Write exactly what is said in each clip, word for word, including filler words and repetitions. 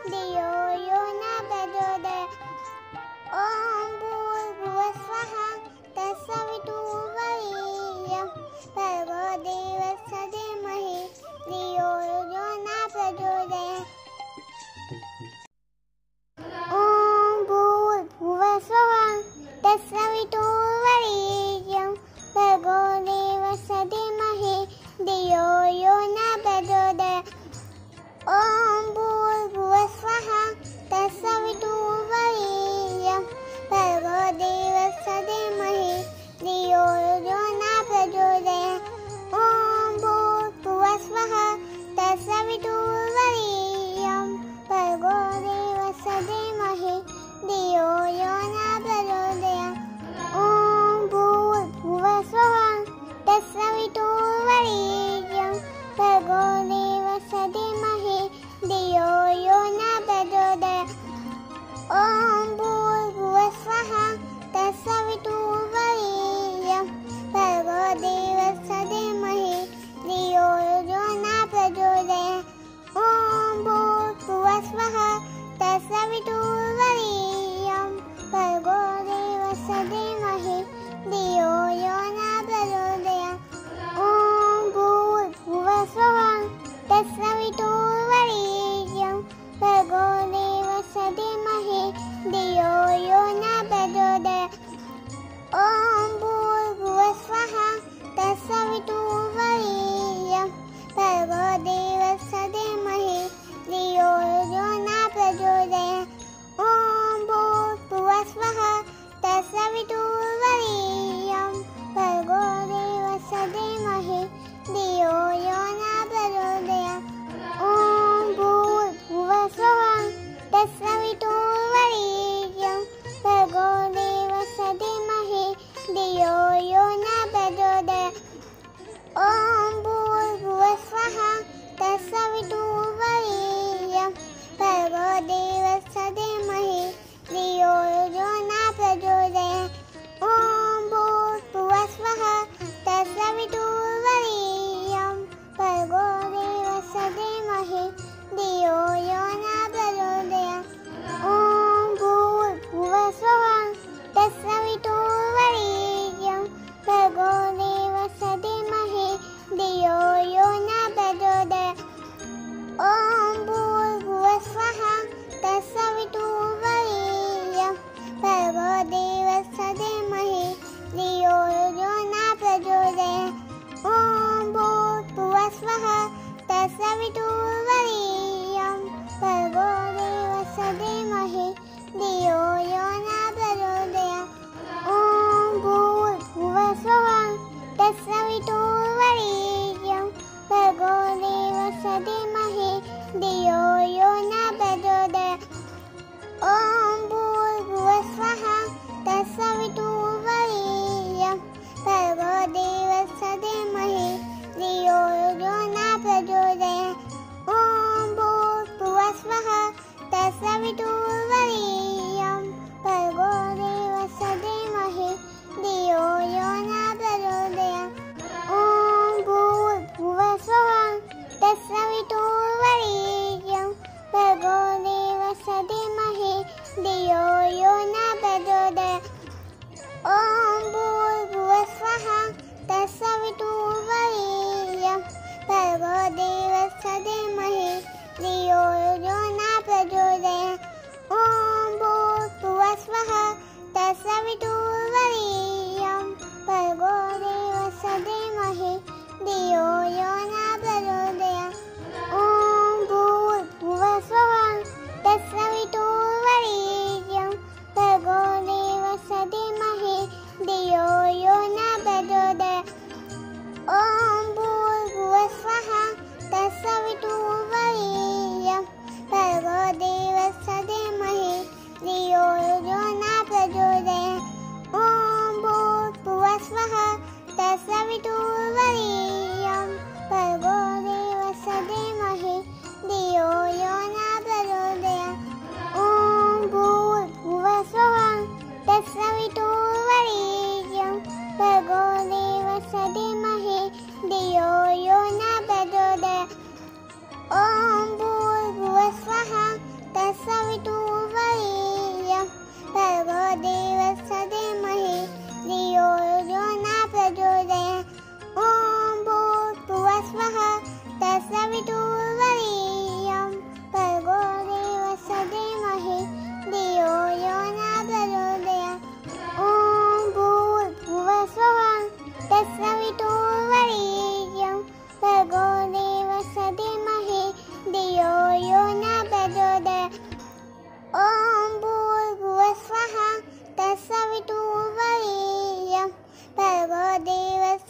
धियो यो न प्रचोदयात् ॐ भूर्भुवस्वः तत्सवितुर्वरेण्यं भर्गो देवस्य धीमहि धियो यो न प्रचोदयात् ॐ भूर्भुवस्वः तत्सवितुर्वरेण्यं भर्गो देवस्य धीमहि धियो यो न प्रचोदयात् ॐ भूर्भुवस्वः तत्सवितुर्वरेण्यं भर्गो देवस्य धीमहि धियो यो न प्रचोदयात् ॐ भूर्भुवस्वः तत्सवितुर्वरेण्यं भर्गो देवस्य धीमहि धियो यो न प्रचोदयात् ॐ भूर्भुवस्वः तत्सवितुर्वरेण्यं भर्गो देवस्य धीमहि धियो यो न प्रचोदयात् ॐ भूर्भुवस्वः तत्सवितुर्वरेण्यं भर्गो देवस्य धीमहि धियो यो न प्रचोदयात् ॐ भूर्भुवस्वः तत्सवितुर्वरेण्यं भर्गो देवस्य धीमहि धियो यो न प्रचोदयात् ॐ भूर्भुवस्वः तत्सवितुर्वरेण्यं भर्गो देवस्य धीमहि धियो यो न प्रचोदयात् ॐ भूर्भुवस्वः तत्सवितुर्वरेण्यं भर्गो देवस्य धीमहि धियो यो न प्रचोदयात् ॐ भूर्भुवस्वः तत्सवितुर्वरेण्यं भर्गो देवस्य धीमहि धियो यो न प्रचोदयात् ॐ भूर्भुवस्वः तत्सवितुर्वरेण्यं भर्गो देवस्य धीमहि धियो यो न प्रचोदयात् ॐ भूर्भुवस्वः तत्सवितुर्वरेण्यं भर्गो देवस्य धीमहि धियो यो न प्रचोदयात् ॐ भूर्भुवस्वः तत्सवितुर्वरेण्यं भर्गो देवस्य धीमहि धियो यो न प्रचोदयात् ॐ भूर्भुवस्वः तत्सवितुर्वरेण्यं भर्गो देवस्य धीमहि धियो यो न प्रचोदयात् ॐ भूर्भुवस्वः तत्सवितुर्वरेण्यं भर्गो देवस्य धीमहि धियो यो न प्रचोदयात् ॐ भूर्भुवस्वः तत्सवितुर्वरेण्यं भर्गो देवस्य धीमहि धियो यो न प्रचोदयात् ॐ भूर्भुवस्वः तत्सवितुर्वरेण्यं भर्गो देवस्य धीमहि धियो यो न प्रचोदयात् ॐ भूर्भुवस्वः तत्सवितुर्वरेण्यं भर्गो देवस्य धीमहि धियो यो न प्रचोदयात् ॐ भूर्भुवस्वः तत्सवितुर्वरेण्यं भर्गो देवस्य धीमहि धियो यो न प्रचोदयात् ॐ भूर्भुवस्वः तत्सवितुर्वरेण्यं भर्गो देवस्य धीमहि धियो यो न प्रचोदयात् ॐ भूर्भुवस्वः तत्सवितुर्वरेण्यं भर्गो देवस्य धीमहि धियो यो न प्रचोदयात् ॐ भूर्भुवस्वः तत्सवितुर्वरेण्यं भर्गो देवस्य धीमहि धियो यो न प्रचोदयात् ॐ भूर्भुवस्वः तत्सवितुर्वरेण्यं भर्गो देवस्य धीमहि धियो यो न प्रचोदयात् ॐ भूर्भुवस्वः तत्सवितुर्वरेण्यं भर्गो देवस्य धीमहि धियो यो न प्रचोदयात् ॐ भूर्भुवस्वः तत्सवितुर्वरेण्यं भर्गो देवस्य धीमहि धियो यो न प्रचोदयात् ॐ भूर्भुवस्वः तत्सवितुर्वरेण्यं भर्गो देवस्य धीमहि धियो यो न प्रचोदयात् ॐ भूर्भुवस्वः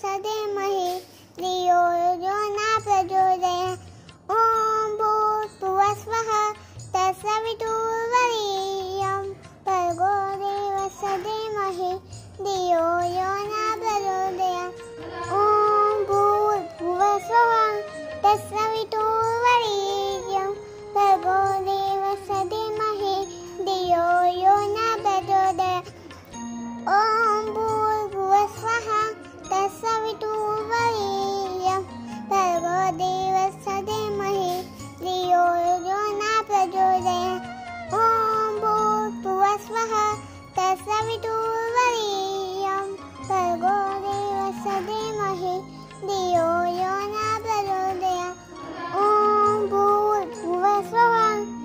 धीमहि धियो यो न प्रचोदयात् ॐ भूर्भुवस्वः तत्सवितुर्वरेण्यं भर्गो देवस्य धीमहि धियो यो न प्रचोदयात् ॐ भूर्भुवस्वः तत्सवितुर्वरेण्यं भर्गो देवस्य धीमहि धियो यो न प्रचोदयात् ॐ भूर्भुवस्वः तत्सवितुर्वरेण्यं भर्गो देवस्य धीमहि धियो यो न प्रचोदयात् ॐ भूर्भुवस्वः तत्सवितुर्वरेण्यं भर्गो देवस्य धीमहि धियो यो न प्रचोदयात् ॐ भूर्भुवस्वः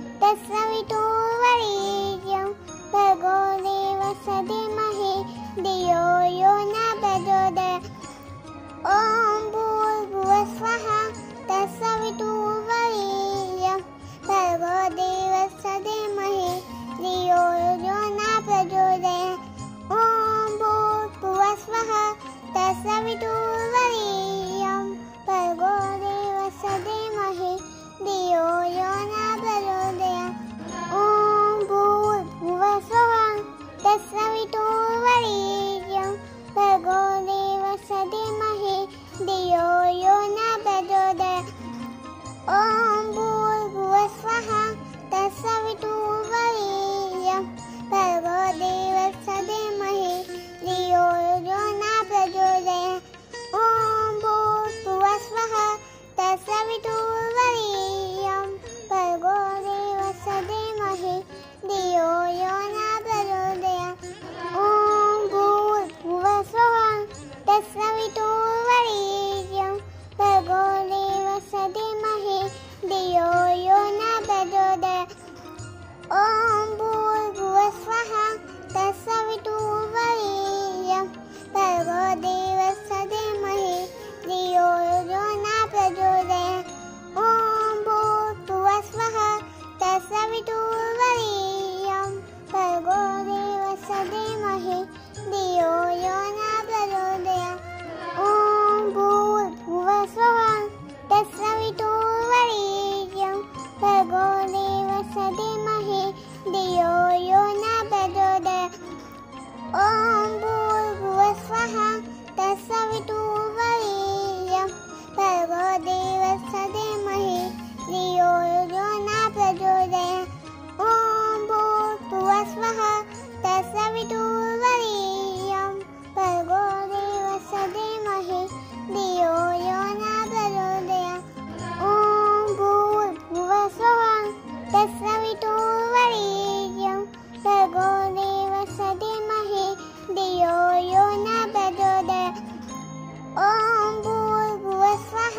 तत्सवितुर्वरेण्यं भर्गो देवस्य धीमहि धियो यो न प्रचोदयात् ॐ भूर्भुवस्वः तत्सवितुर्वरेण्यं भर्गो देवस्य धीमहि धियो यो न प्रचोदयात् ॐ भूर्भुवस्वः तत्सवितुर्वरेण्यं भर्गो देवस्य धीमहि धियो यो न प्रचोदयात् ॐ भूर्भुवस्वः तत्सवितुर्वरेण्यं भर्गो देवस्य धीमहि धियो यो न प्रचोदयात् ॐ भूर्भुवस्वः तत्सवितुर्वरेण्यं भर्गो देवस्य धीमहि धियो यो न प्रचोदयात् ॐ भूर्भुवस्वः तत्सवितुर्वरेण्यं भर्गो देवस्य धीमहि धियो यो न प्रचोदयात् ॐ भूर्भुवस्वः तत्सवितुर्वरेण्यं भर्गो देवस्य धीमहि धियो यो न प्रचोदयात् ॐ भूर्भुवस्वः तत्सवितुर्वरेण्यं भर्गो देवस्य धीमहि धियो यो न प्रचोदयात् ॐ भूर्भुवस्वः तत्सवितुर्वरेण्यं भर्गो देवस्य धीमहि धियो यो न प्रचोदयात् ॐ भूर्भुवस्वः तत्सवितुर्वरेण्यं भर्गो देवस्य धीमहि धियो यो न प्रचोदयात् ॐ भूर्भुवस्वः तत्सवितुर्वरेण्यं भर्गो देवस्य धीमहि धियो यो न प्रचोदयात् ॐ भूर्भुवस्वः तत्सवितुर्वरेण्यं भर्गो देवस्य धीमहि धियो यो न प्रचोदयात् ॐ भूर्भुवस्वः तत्सवितुर्वरेण्यं भर्गो देवस्य धीमहि धियो यो न प्रचोदयात् ॐ भूर्भुवस्वः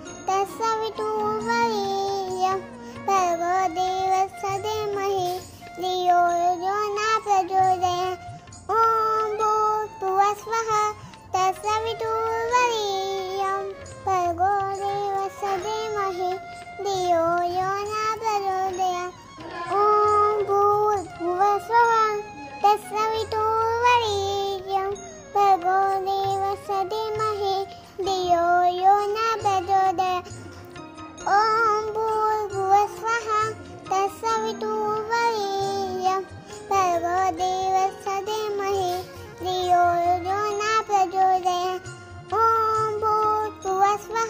तत्सवितुर्वरेण्यं भर्गो देवस्य धीमहि धियो यो न प्रचोदयात् ॐ भूर्भुवस्वः तत्सवितुर्वरेण्यं भर्गो देवस्य धीमहि धियो यो न प्रचोदयात् ॐ भूर्भुवस्वः तत्सवितुर्वरेण्यं भर्गो देवस्य धीमहि धियो यो न प्रचोदयात् ॐ भूर्भुवस्वः तत्सवितुर्वरेण्यं भर्गो देवस्य धीमहि धियो यो न प्रचोदयात् ॐ भूर्भुवस्वः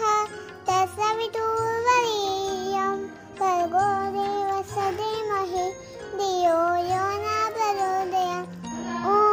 तत्सवितुर्वरेण्यं भर्गो देवस्य धीमहि धियो यो न प्रचोदयात् ॐ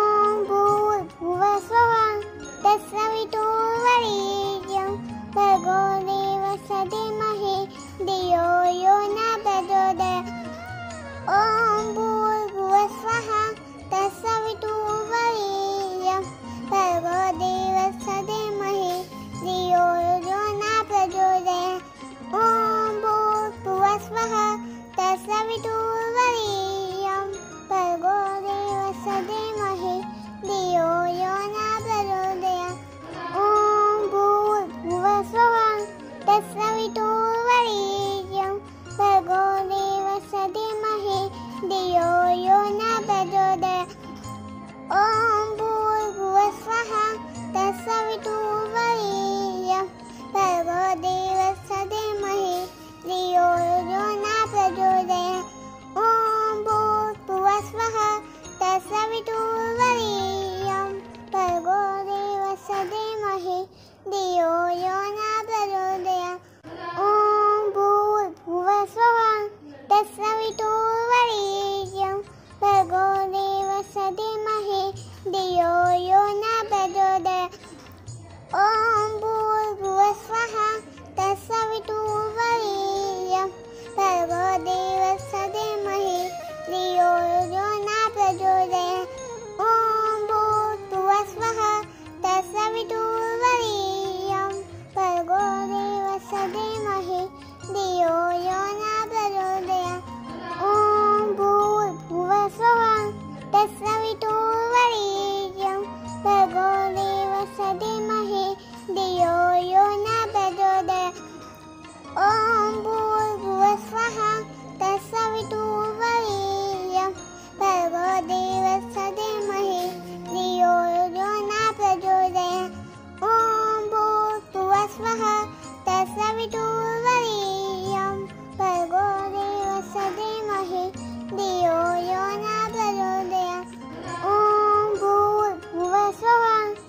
धियो यो न प्रचोदयात्। ॐ भूर्भुवस्वः तत्सवितुर्वरेण्यं भर्गो देवस्य धीमहि धियो यो न प्रचोदयात्। ॐ भूर्भुवस्वः तत्सवितुर्वरेण्यं भर्गो देवस्य धीमहि धियो यो न प्रचोदयात्। ॐ भूर्भुवस्वः तत्सवितुर्वरेण्यं भर्गो देवस्य धीमहि धियो यो न प्रचोदयात्। ॐ भूर्भुवस्वः तत्सवितुर्वरेण्यं भर्गो देवस्य धीमहि धियो यो न प्रचोदयात्। ॐ भूर्भुवस्वः तत्सवितुर्वरेण्यं भर्गो देवस्य धीमहि धियो यो न प्रचोदयात्। ॐ भूर्भुवस्वः तत्सवितुर्वरेण्यं भर्गो देवस्य धीमहि धियो यो न प्रचोदयात्। ॐ भूर्भुवस्वः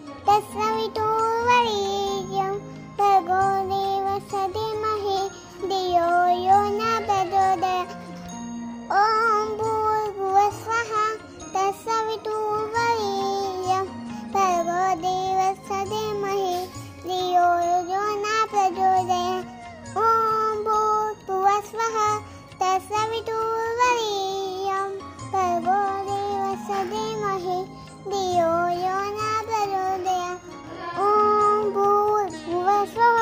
तत्सवितुर्वरेण्यं भर्गो देवस्य धीमहि धियो यो न प्रचोदयात्। ॐ भूर्भुवस्वः तत्सवितुर्वरेण्यं भर्गो देवस्य धीमहि धियो यो न प्रचोदयात्। ॐ भूर्भुवस्वः तत्सवितुर्वरेण्यं भर्गो देवस्य धीमहि धियो यो न प्रचोदयात्। ॐ भूर्भुवस्वः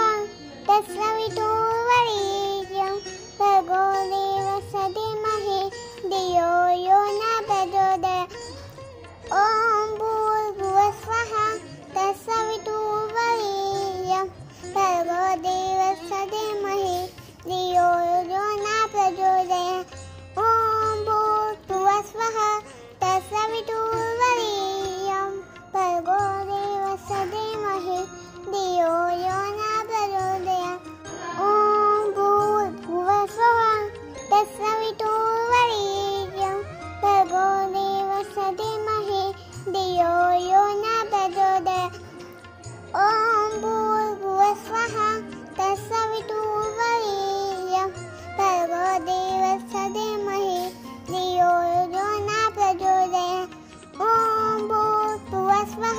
तत्सवितुर्वरेण्यं भर्गो देवस्य धीमहि धियो यो न प्रचोदयात्। ॐ भूर्भुवस्वः तत्सवितुर्वरेण्यं भर्गो देवस्य धीमहि धियो यो न प्रचोदयात्। ॐ भूर्भुवस्वः तत्सवितुर्वरेण्यं भर्गो देवस्य धीमहि धियो यो न प्रचोदयात्। ॐ भूर्भुवस्वः तत्सवितुर्वरेण्यं भर्गो देवस्य धीमहि धियो यो न प्रचोदयात्। ॐ भूर्भुवस्वः तत्सवितुर्वरेण्यं भर्गो देवस्य धीमहि धियो यो न प्रचोदयात्। ॐ भूर्भुवस्वः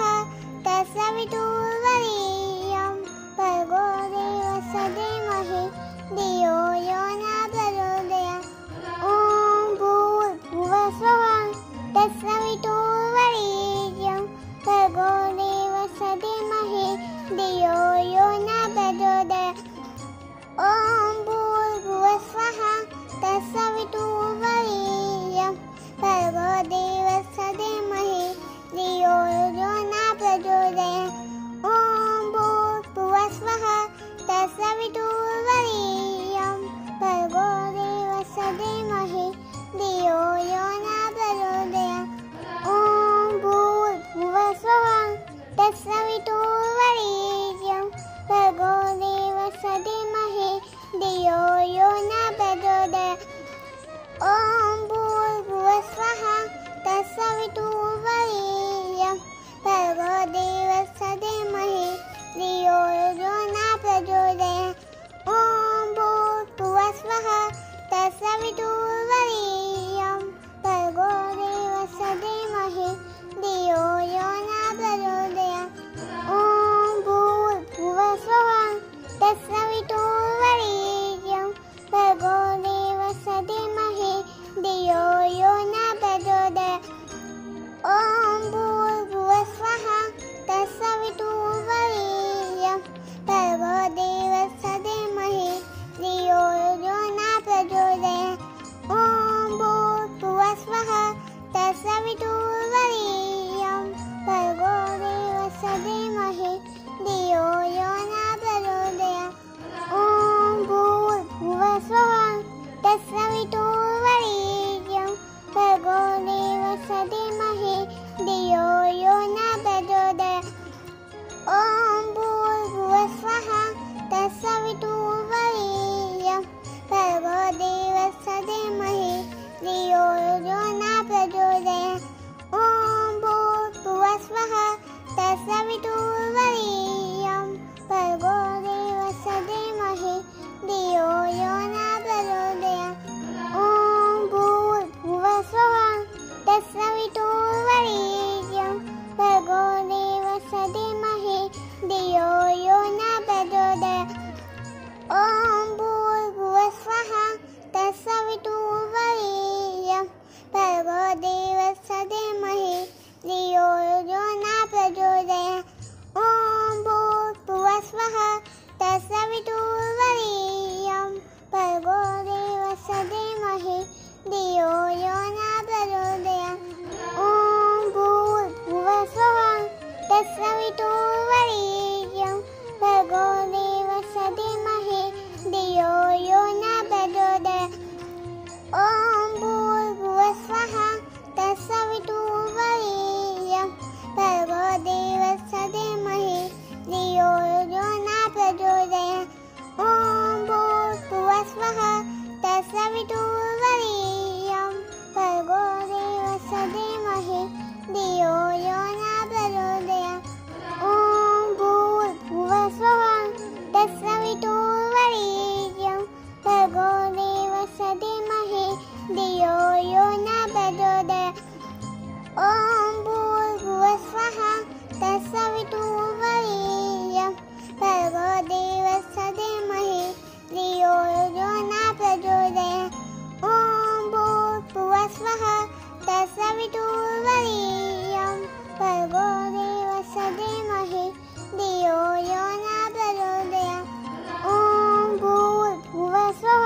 तत्सवितुर्वरेण्यं भर्गो देवस्य धीमहि धियो यो न प्रचोदयात्। ॐ भूर्भुवस्वः तत्सवितुर्वरेण्यं भर्गो देवस्य धीमहि धियो यो न प्रचोदयात्। ॐ भूर्भुवस्वः तत्सवितुर्वरेण्यं भर्गो देवस्य धीमहि धियो यो न प्रचोदयात्। ॐ भूर्भुवस्वः तत्सवितुर्वरेण्यं भर्गो देवस्य धीमहि धियो यो न प्रचोदयात्। ॐ भूर्भुवस्वः तत्सवितुर्वरेण्यं भर्गो देवस्य धीमहि धियो यो न प्रचोदयात्। ॐ भूर्भुवस्वः तत्सवितुर्वरेण्यं भर्गो देवस्य धीमहि धियो यो न प्रचोदयात्। ॐ भूर्भुवस्वः तत्सवितुर्वरेण्यं भर्गो देवस्य धीमहि धियो यो न प्रचोदयात्। ॐ भूर्भुवस्वः तत्सवितुर्वरेण्यं भर्गो देवस्य धीमहि धियो यो न प्रचोदयात्। ॐ भूर्भुवस्वः तत्सवितुर्वरेण्यं भर्गो देवस्य धीमहि धियो यो न प्रचोदयात्। ॐ भूर्भुवस्वः तत्सवितुर्वरेण्यं भर्गो देवस्य धीमहि धियो यो न प्रचोदयात्। ॐ भूर्भुवस्वः तत्सवितुर्वरेण्यं भर्गो देवस्य धीमहि धियो यो न प्रचोदयात्। ॐ भूर्भुवस्वः तत्सवितुर्वरेण्यं भर्गो देवस्य धीमहि धियो यो न प्रचोदयात्। ॐ भूर्भुवस्वः तत्सवितुर्वरेण्यं तत्सवितुर्वरेण्यं भर्गो देवस्य धीमहि धियो यो न प्रचोदयात्। ॐ भूर्भुवः स्वः तत्सवितुर्वरेण्यं भर्गो देवस्य धीमहि धियो यो न प्रचोदयात्। ॐ भूर्भुवः स्वः तत्सवितुर्वरेण्यं भर्गो देवस्य धीमहि धियो यो न प्रचोदयात्। ॐ भूर्भुवः स्वः तत्सवितुर्वरेण्यं भर्गो देवस्य धीमहि धियो यो न प्रचोदयात्। ॐ भूर्भुवः स्वः तत्सवितुर्वरेण्यं भर्गो देवस्य धीमहि धियो यो न प्रचोदयात्। ॐ भूर्भुवः स्वः तत्सवितुर्वरेण्यं भर्गो देवस्य धीमहि धियो यो न प्रचोदयात्। ॐ भूर्भुवः स्वः तत्सवितुर्वरेण्यं भर्गो देवस्य धीमहि धियो यो न प्रचोदयात्। ॐ भूर्भुवः स्वः तत्सवितुर्वरेण्यं भर्गो देवस्य धीमहि धियो यो न प्रचोदयात्। ॐ भूर्भुवः स्वः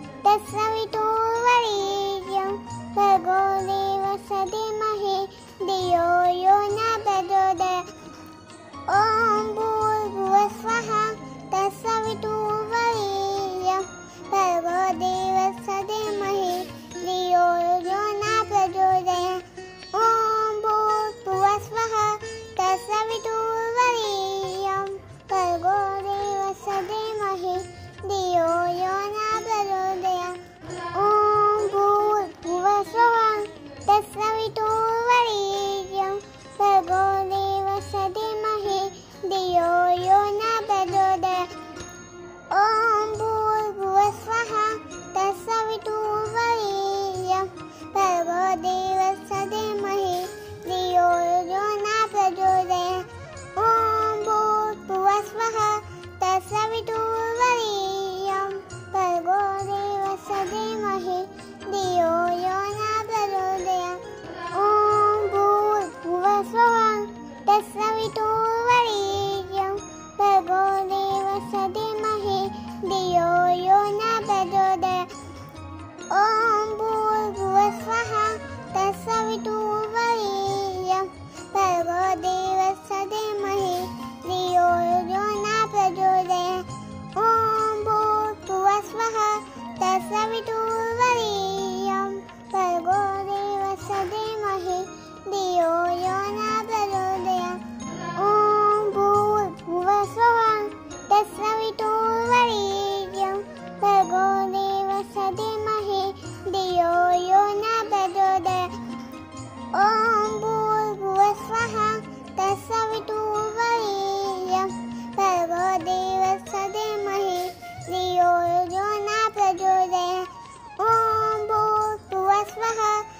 तत्सवितुर्वरेण्यं भर्गो देवस्य धीमहि धियो यो न प्रचोदयात्। ॐ भूर्भुवः स्वः तत्सवितुर्वरेण्यं भर्गो देवस्य धीमहि धियो यो न प्रचोदयात्। ॐ भूर्भुवः स्वः तत्सवितुर्वरेण्यं भर्गो देवस्य धीमहि धियो यो न प्रचोदयात्। ॐ भूर्भुवः स्वः तत्सवितुर्वरेण्यं भर्गो देवस्य धीमहि धियो यो न प्रचोदयात्। ॐ भूर्भुवः स्वः तत्सवितुर्वरेण्यं भर्गो देवस्य धीमहि धियो यो न प्रचोदयात्। ॐ भूर्भुवः स्वः तत्सवितुर्वरेण्यं भर्गो देवस्य धीमहि धियो यो न प्रचोदयात्। ॐ भूर्भुवः स्वः तत्सवितुर्वरेण्यं भर्गो देवस्य धीमहि धियो यो न प्रचोदयात्। ॐ भूर्भुवः स्वः तत्सवितुर्वरेण्यं भर्गो देवस्य धीमहि धियो यो न प्रचोदयात्। ॐ भूर्भुवः स्वः तत्सवितुर्वरेण्यं भर्गो देवस्य धीमहि धियो यो न प्रचोदयात्। ॐ भूर्भुवः स्वः तत्सवितुर्वरेण्यं भर्गो देवस्य धीमहि धियो यो न प्रचोदयात्। ॐ भूर्भुवः स्वः तत्सवितुर्वरेण्यं भर्गो देवस्य धीमहि धियो यो न प्रचोदयात्। ॐ भूर्भुवः स्वः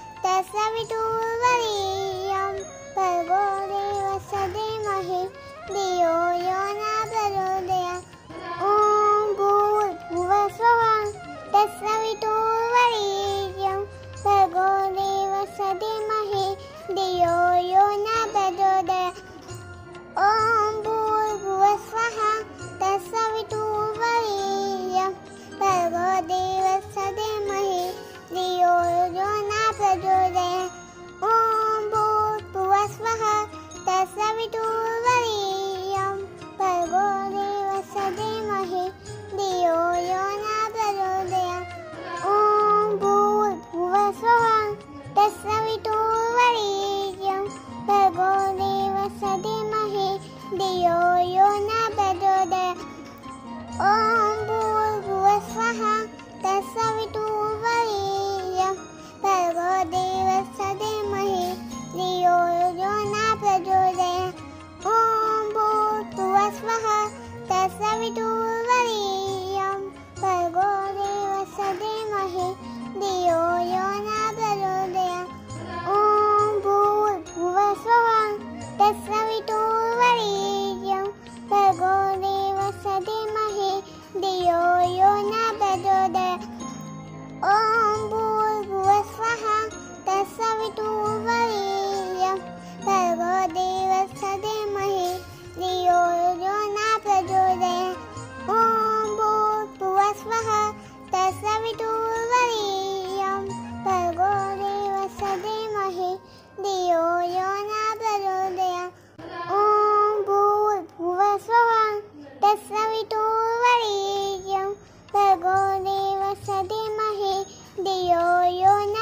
तत्सवितुर्वरेण्यं भर्गो देवस्य धीमहि धियो यो न प्रचोदयात्। ॐ भूर्भुवः स्वः तत्सवितुर्वरेण्यं भर्गो देवस्य धीमहि धियो यो न प्रचोदयात्। ॐ भूर्भुवः स्वः तत्सवितुर्वरेण्यं भर्गो देवस्य धीमहि धियो यो न प्रचोदयात्। ॐ भूर्भुवः स्वः तत्सवितुर्वरेण्यं भर्गो देवस्य धीमहि धियो यो न प्रचोदयात्। ॐ भूर्भुवः स्वः तत्सवितुर्वरेण्यं भर्गो देवस्य धीमहि धियो यो न प्रचोदयात्। ॐ भूर्भुवः स्वः तत्सवितुर्वरेण्यं भर्गो देवस्य धीमहि धियो यो न प्रचोदयात्। ॐ भूर्भुवः स्वः तत्सवितुर्वरेण्यं भर्गो देवस्य धीमहि धियो यो न प्रचोदयात्। ॐ भूर्भुवः स्वः तत्सवितुर्वरेण्यं भर्गो देवस्य धीमहि धियो तत्सवितुर्वरेण्यं भर्गो देवस्य धीमहि धियो यो न